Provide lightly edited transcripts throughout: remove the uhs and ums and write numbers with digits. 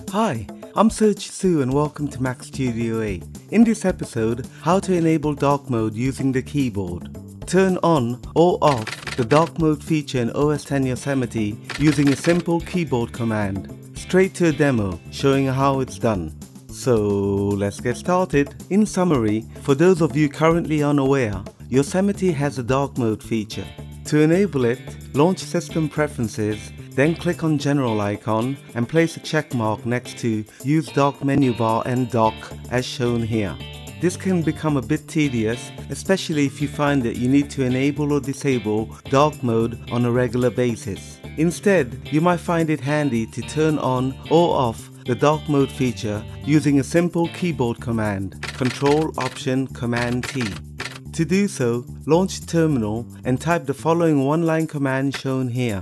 Hi, I'm Serge Su and welcome to macStudioA. In this episode, how to enable dark mode using the keyboard. Turn on or off the dark mode feature in OS X Yosemite using a simple keyboard command. Straight to a demo showing how it's done. So let's get started. In summary, for those of you currently unaware, Yosemite has a dark mode feature. To enable it, launch System Preferences, then click on General icon and place a check mark next to Use Dark Menu Bar and Dock as shown here. This can become a bit tedious, especially if you find that you need to enable or disable dark mode on a regular basis. Instead, you might find it handy to turn on or off the dark mode feature using a simple keyboard command, ctrl-option-cmd-T. To do so, launch Terminal and type the following one-line command shown here.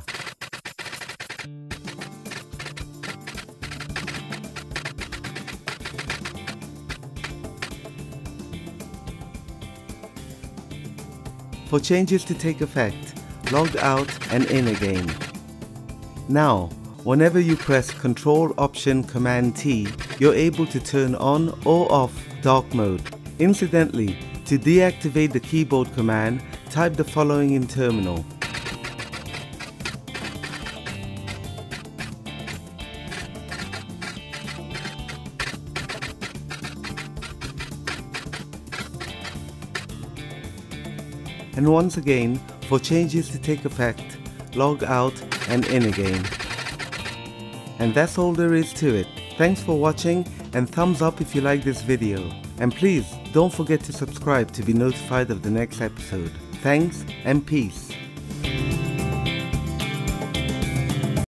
For changes to take effect, log out and in again. Now, whenever you press ctrl-option-cmd-T, you're able to turn on or off dark mode. Incidentally, to deactivate the keyboard command, type the following in Terminal. And once again, for changes to take effect, log out and in again. And that's all there is to it. Thanks for watching and thumbs up if you like this video. And please don't forget to subscribe to be notified of the next episode. Thanks and peace.